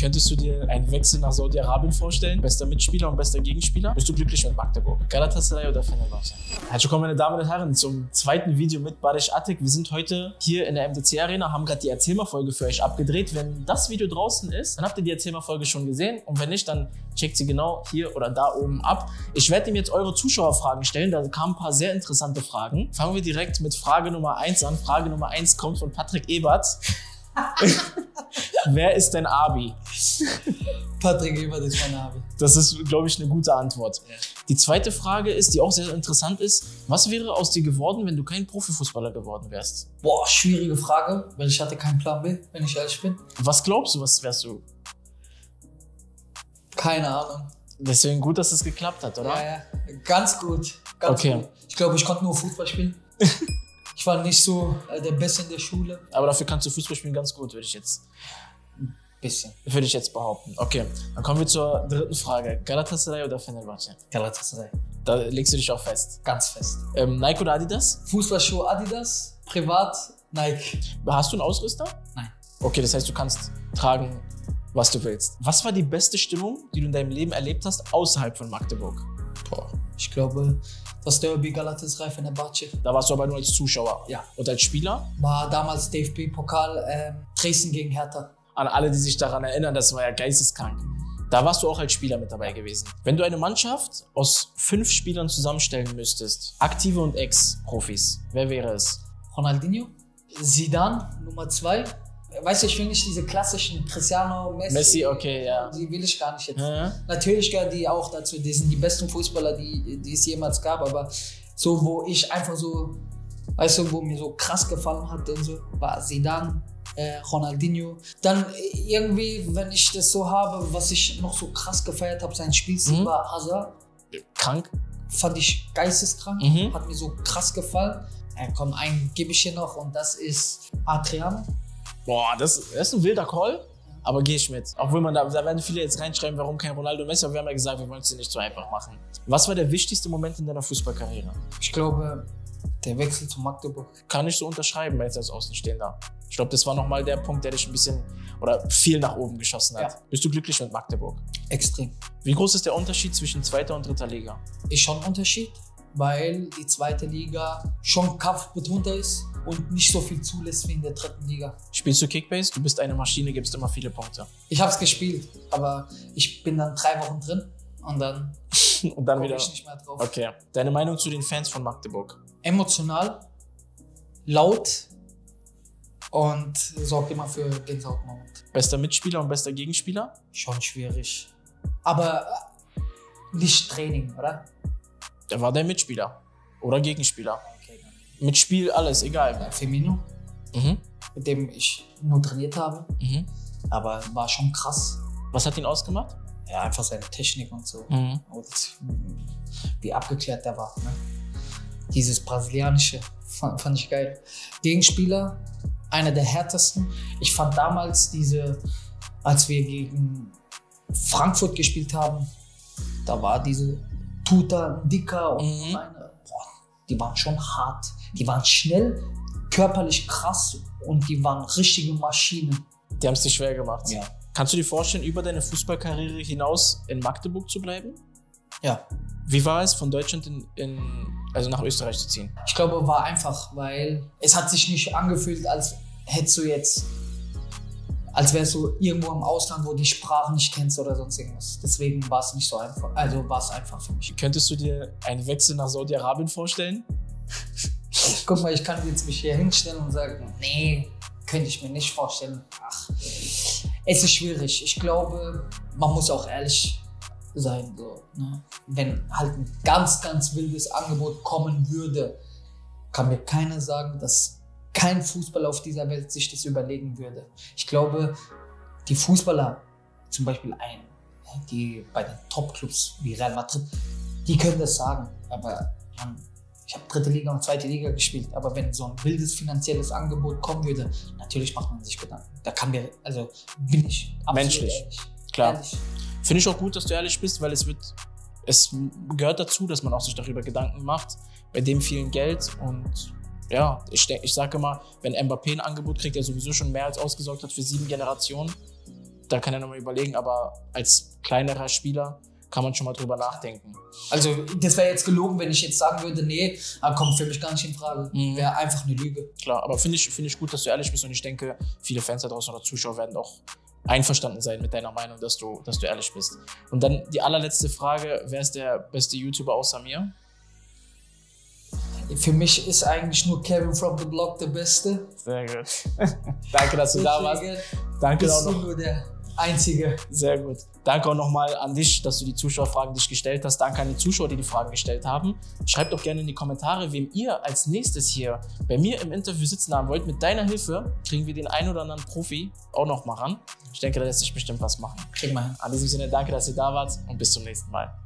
Könntest du dir einen Wechsel nach Saudi-Arabien vorstellen? Bester Mitspieler und bester Gegenspieler? Bist du glücklich mit Magdeburg? Galatasaray oder Fenerbahce? Herzlich willkommen, meine Damen und Herren, zum zweiten Video mit Barış Atik. Wir sind heute hier in der MDC Arena, haben gerade die Erzählmer-Folge für euch abgedreht. Wenn das Video draußen ist, dann habt ihr die Erzählmer-Folge schon gesehen. Und wenn nicht, dann checkt sie genau hier oder da oben ab. Ich werde ihm jetzt eure Zuschauerfragen stellen. Da kamen ein paar sehr interessante Fragen. Fangen wir direkt mit Frage Nummer 1 an. Frage Nummer 1 kommt von Patrick Ebert. Wer ist dein Abi? Patrick Ebert ist mein Abi. Das ist, glaube ich, eine gute Antwort. Ja. Die zweite Frage ist, die auch sehr interessant ist, was wäre aus dir geworden, wenn du kein Profifußballer geworden wärst? Boah, schwierige Frage, weil ich hatte keinen Plan B, wenn ich ehrlich bin. Was glaubst du, was wärst du? Keine Ahnung. Deswegen gut, dass es geklappt hat, oder? Ja, ganz gut. Ganz gut. Ich glaube, ich konnte nur Fußball spielen. Ich war nicht so der Beste in der Schule. Aber dafür kannst du Fußball spielen ganz gut, würde ich jetzt behaupten. Okay, dann kommen wir zur dritten Frage. Galatasaray oder Fenerbahce? Galatasaray. Da legst du dich auch fest? Ganz fest. Nike oder Adidas? Fußballschuhe Adidas, privat Nike. Hast du einen Ausrüster? Nein. Okay, das heißt, du kannst tragen, was du willst. Was war die beste Stimmung, die du in deinem Leben erlebt hast, außerhalb von Magdeburg? Boah, ich glaube, das Derby Galatasaray Fenerbahce. Da warst du aber nur als Zuschauer. Ja. Und als Spieler? War damals DFB-Pokal Dresden gegen Hertha. An alle, die sich daran erinnern, das war ja geisteskrank. Da warst du auch als Spieler mit dabei gewesen. Wenn du eine Mannschaft aus 5 Spielern zusammenstellen müsstest, aktive und Ex-Profis, wer wäre es? Ronaldinho, Zidane, Nummer 2. Weißt du, ich will nicht diese klassischen Cristiano, Messi, okay, ja. Die will ich gar nicht jetzt. Ja. Natürlich gehören die auch dazu. Die sind die besten Fußballer, die es jemals gab. Aber so, wo ich einfach so, weißt du, wo mir so krass gefallen hat und so, war Zidane, Ronaldinho. Dann irgendwie, wenn ich das so habe, was ich noch so krass gefeiert habe, sein Spielstil war Hazard. Krank. Fand ich geisteskrank. Hat mir so krass gefallen. Komm, einen gebe ich hier noch und das ist Adriano. Boah, das ist ein wilder Call, aber gehe ich mit. Obwohl da werden viele jetzt reinschreiben, warum kein Ronaldo und Messi, aber wir haben ja gesagt, wir wollen es dir nicht so einfach machen. Was war der wichtigste Moment in deiner Fußballkarriere? Ich glaube, der Wechsel zu Magdeburg. Kann ich so unterschreiben, jetzt als Außenstehender. Ich glaube, das war nochmal der Punkt, der dich ein bisschen oder viel nach oben geschossen hat. Ja. Bist du glücklich mit Magdeburg? Extrem. Wie groß ist der Unterschied zwischen 2. und 3. Liga? Ist schon ein Unterschied, weil die 2. Liga schon kampfbetonter ist und nicht so viel zulässt wie in der 3. Liga. Spielst du Kickbase? Du bist eine Maschine, gibst immer viele Punkte. Ich habe es gespielt, aber ich bin dann 3 Wochen drin und dann wieder ich nicht mehr drauf. Okay. Deine Meinung zu den Fans von Magdeburg? Emotional, laut und sorgt immer für Gänsehautmoment. Bester Mitspieler und bester Gegenspieler? Schon schwierig. Aber nicht Training, oder? Der war dein Mitspieler oder Gegenspieler. Okay. Mit Spiel alles, egal. Firmino, mit dem ich nur trainiert habe, aber war schon krass. Was hat ihn ausgemacht? Ja, einfach seine Technik und so. Und wie abgeklärt der war. Ne? Dieses Brasilianische fand ich geil. Gegenspieler, einer der härtesten. Ich fand damals als wir gegen Frankfurt gespielt haben, da war diese Tuta, Dicker und meine, die waren schon hart. Die waren schnell, körperlich krass und die waren richtige Maschinen. Die haben es dir schwer gemacht. Ja. Kannst du dir vorstellen, über deine Fußballkarriere hinaus in Magdeburg zu bleiben? Ja. Wie war es, von Deutschland also nach Österreich zu ziehen? Ich glaube, war einfach, weil es hat sich nicht angefühlt, als wärst du irgendwo im Ausland, wo die Sprache nicht kennst oder sonst irgendwas. Deswegen war es nicht so einfach. Also war es einfach für mich. Könntest du dir einen Wechsel nach Saudi-Arabien vorstellen? Guck mal, ich kann jetzt mich hier hinstellen und sagen, nee, könnte ich mir nicht vorstellen. Ach, es ist schwierig. Ich glaube, man muss auch ehrlich sein. So, ne? Wenn halt ein ganz, ganz wildes Angebot kommen würde, kann mir keiner sagen, dass kein Fußballer auf dieser Welt sich das überlegen würde. Ich glaube, die Fußballer, zum Beispiel die bei den Top-Clubs wie Real Madrid, die können das sagen. Aber ich habe 3. Liga und 2. Liga gespielt. Aber wenn so ein wildes finanzielles Angebot kommen würde, natürlich macht man sich Gedanken. Bin ich absolut menschlich. Ehrlich. Klar. Finde ich auch gut, dass du ehrlich bist, weil es gehört dazu, dass man auch sich darüber Gedanken macht, bei dem vielen Geld. Und ja, ich sage immer, wenn Mbappé ein Angebot kriegt, der sowieso schon mehr als ausgesorgt hat für 7 Generationen, da kann er nochmal überlegen, aber als kleinerer Spieler kann man schon mal drüber nachdenken. Also das wäre jetzt gelogen, wenn ich jetzt sagen würde, nee, kommt für mich gar nicht in Frage. Wäre einfach eine Lüge. Klar, aber finde ich gut, dass du ehrlich bist und ich denke, viele Fans da draußen oder Zuschauer werden auch einverstanden sein mit deiner Meinung, dass du ehrlich bist. Und dann die allerletzte Frage, wer ist der beste YouTuber außer mir? Für mich ist eigentlich nur Kevin from the Block der Beste. Sehr gut. Danke, dass du da warst. Danke auch noch. Nur der Einzige. Sehr gut. Danke auch nochmal an dich, dass du die Zuschauerfragen dich gestellt hast. Danke an die Zuschauer, die die Fragen gestellt haben. Schreibt doch gerne in die Kommentare, wem ihr als nächstes hier bei mir im Interview sitzen haben wollt. Mit deiner Hilfe kriegen wir den einen oder anderen Profi auch noch mal ran. Ich denke, da lässt sich bestimmt was machen. Kriegen wir hin. In diesem Sinne, danke, dass ihr da wart und bis zum nächsten Mal.